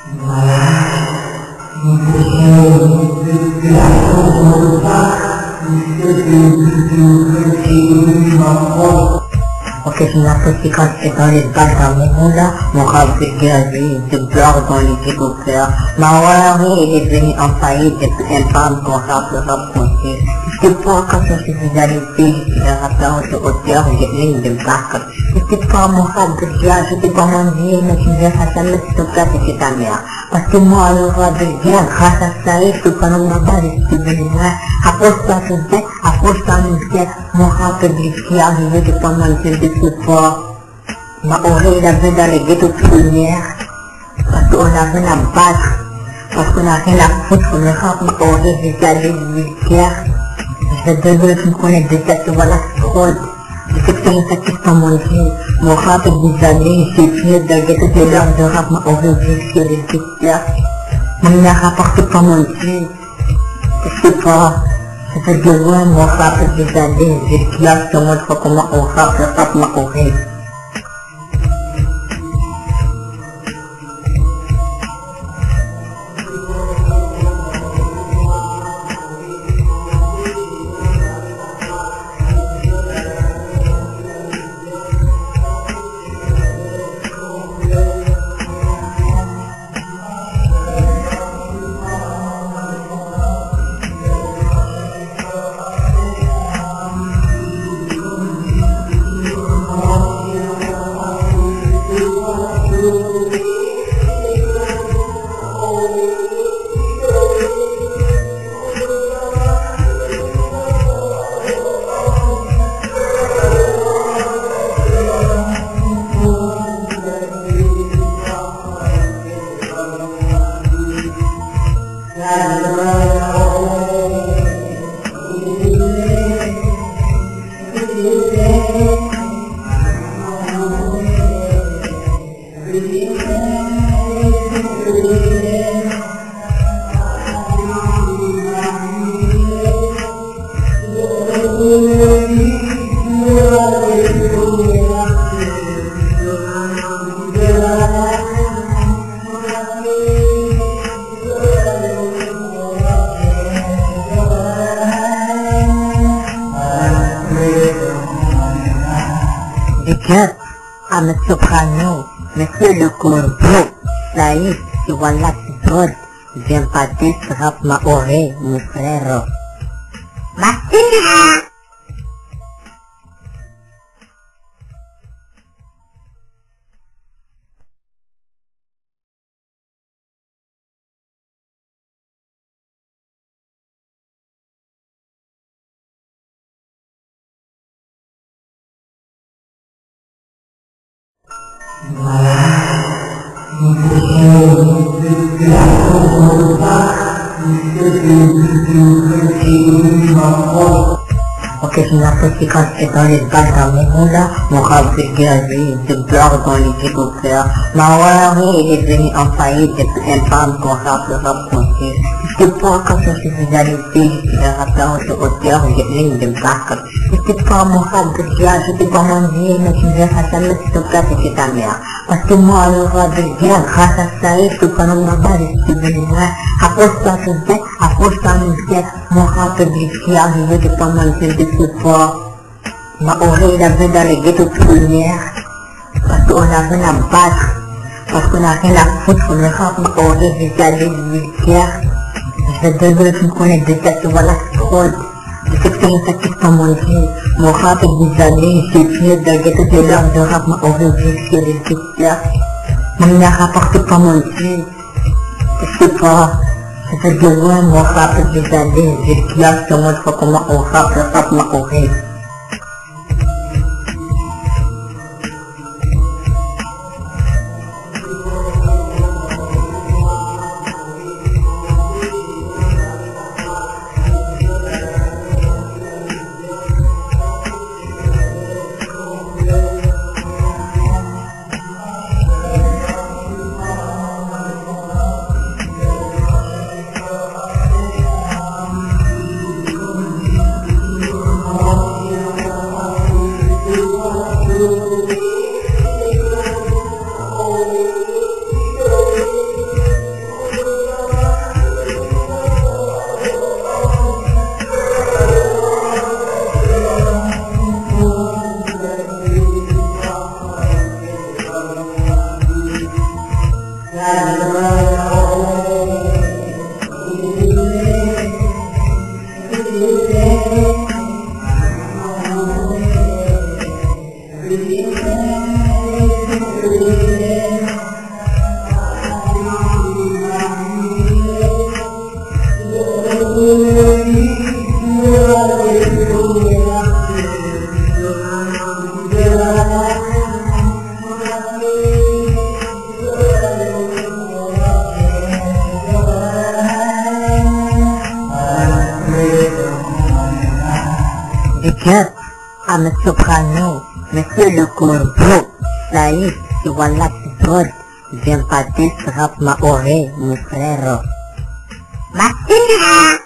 Ok, je m'apprécie et dans les balles dans les mots là, mon rap dégagé, de beurre dans les découpeurs. Ma warrière, il est venu en faillite depuis un femme qu'on rappe le rap français. C'était pas quand je suis réalité, le rappeur de hauteur, j'ai une de barque. C'était pas mon rap de gars, j'étais pas mon vie, mais tu me verras jamais si ton père c'était ta mère. Parce que moi, le rap de gars, grâce à ça, il faut qu'on en bas de ce que je vois. Approche-toi ce bec, approche-toi mon bec, mon rap de gars, je veux que pendant le film de ce pas. Ma oreille, il avait dans les ghettos premières, parce qu'on a rien à battre, parce qu'on a rien à foutre, le rap, ma oreille, j'ai allé vulgaire. Je vais donner que me connaître déjà, tu vois la fraude. Je sais que ça me sacrifie pas mon Dieu. Mon rap est des années, j'ai fini de ghetto de l'heure de rap, ma oreille, j'ai sur les ghettos. Mon n'a rapporté pas mon Dieu. Je sais pas. Ça fait de loin, mon rap est des années, j'ai classe, je te montre comment on rappe, le rap, ma oreille. I'm a soprano, monsieur le corbeau, Saïd, tu vois là tu drôle, viens pas rap ma oreille, mon frère. Martina! Ok, je m'apprécie quand j'étais dans les balles dans les mots là, mon rap dégagé, de beurre dans les découpeurs. Ma warrière, il est venu en faillite depuis un femme qu'on rappe le rap français. C'était pas quand je suis réalité, le rappeur de hauteur, j'ai une de barque. C'était pas mon rap de gars, j'étais pas mon vie, mais tu me verras jamais si ton père c'était ta mère. Parce que moi, le rap de gars, grâce à ça, il faut qu'on en bas de ce que je vois. Approche-toi ce bec, approche-toi mon bec, mon rap de gars, je veux que pendant le film de ce pas. Ma oreille, il avait dans les ghettos premières, parce qu'on a rien à battre, parce qu'on a rien à foutre, le rap, ma oreille, j'ai allé vulgaire. Je vais donner que me connaître déjà, tu vois la fraude. Je sais que ça me sacrifie pas mon Dieu. Mon rap est des années, j'ai fini de ghetto de l'heure de rap, ma oreille, j'ai sur les ghettos. Mon n'a rapporté pas mon Dieu. Je sais pas. Ça fait de loin, mon rap est des années, j'ai classe, je te montre comment on rappe, le rap, ma oreille. Dekat sama soprano, Monsieur le Corbeau, Saïd, voilà Tibod, bien parti sera ma oreille, mon frère. Masih